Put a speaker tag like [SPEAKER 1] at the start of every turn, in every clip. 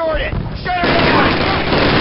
[SPEAKER 1] toward it! Shut her down!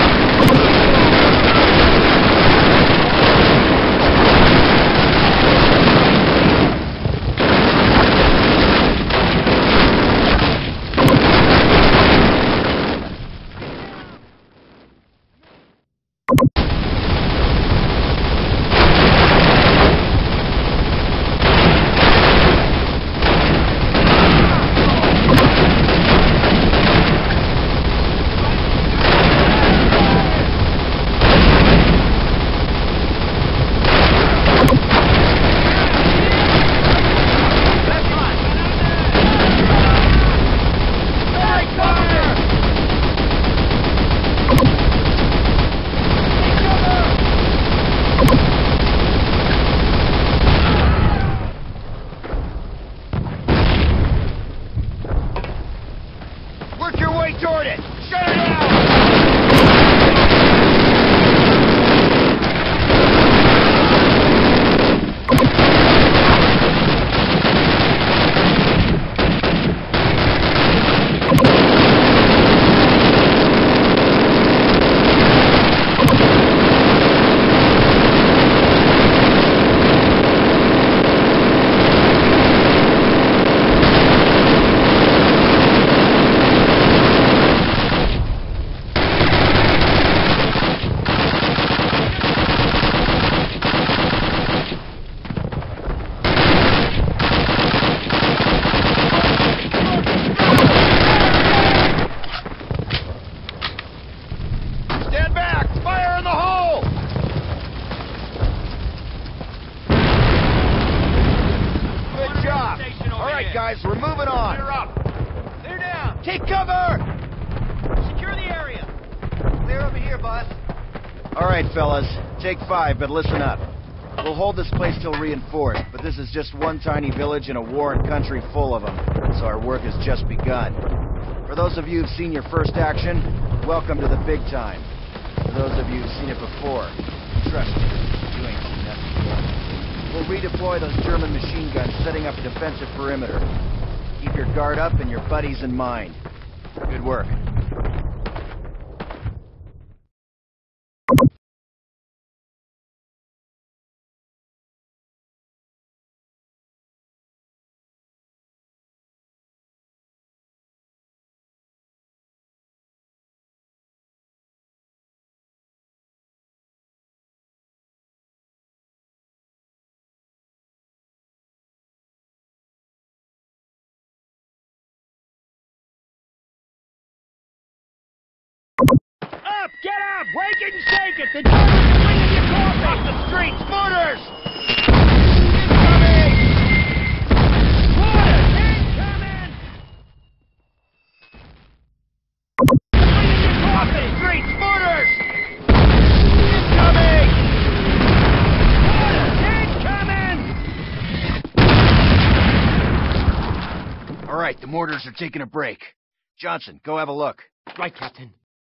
[SPEAKER 1] Work your way toward it! Shut her down! Stand back! Fire in the hole! Good job. All right, guys, we're moving on.
[SPEAKER 2] Clear up. Clear down.
[SPEAKER 1] Take cover!
[SPEAKER 2] Secure the area. Clear over here, boss.
[SPEAKER 1] All right, fellas. Take 5, but listen up. We'll hold this place till reinforced, but this is just one tiny village in a warring country full of them, so our work has just begun. For those of you who've seen your first action, welcome to the big time. For those of you who've seen it before, trust me, you ain't seen nothing before. We'll redeploy those German machine guns, setting up a defensive perimeter. Keep your guard up and your buddies in mind. Good work.
[SPEAKER 2] Up! Get up! Wake and shake it! The Germans are bringing you coffee!
[SPEAKER 1] Off the streets! Mortars!
[SPEAKER 2] Incoming! Mortars!
[SPEAKER 1] Off the streets! Mortars! Incoming!
[SPEAKER 2] Incoming!
[SPEAKER 1] All right, the mortars are taking a break. Johnson, go have a look.
[SPEAKER 2] Right, Captain.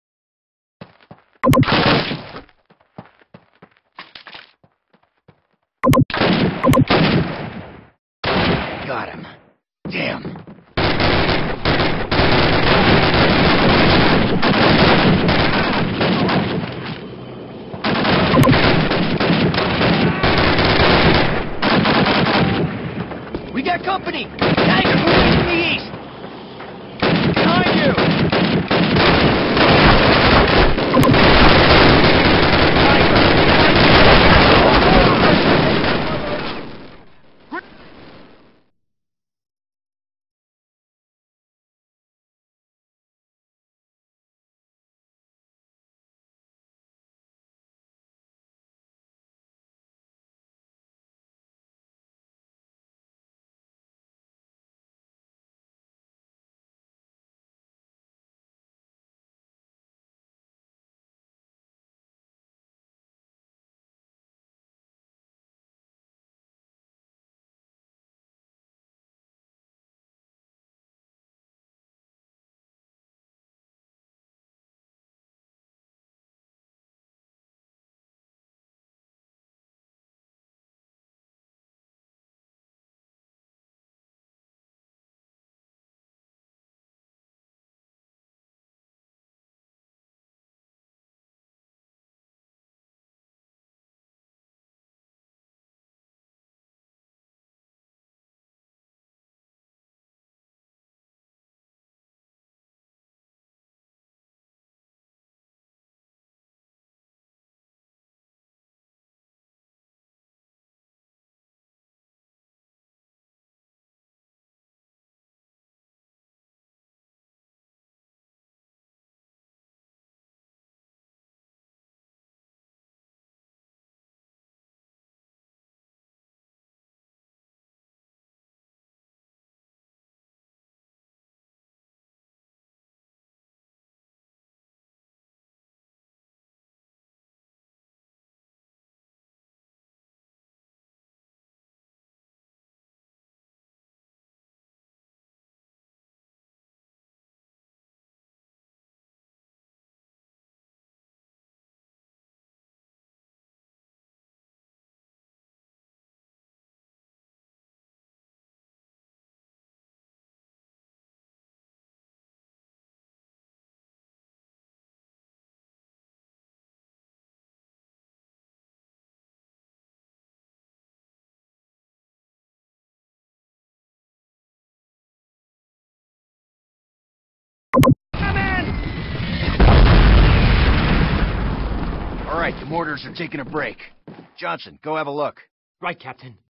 [SPEAKER 1] Got him. Damn. We got company! Tiger moving to the east! Behind you! right, the mortars are taking a break. Johnson, go have a look.
[SPEAKER 2] Right, Captain.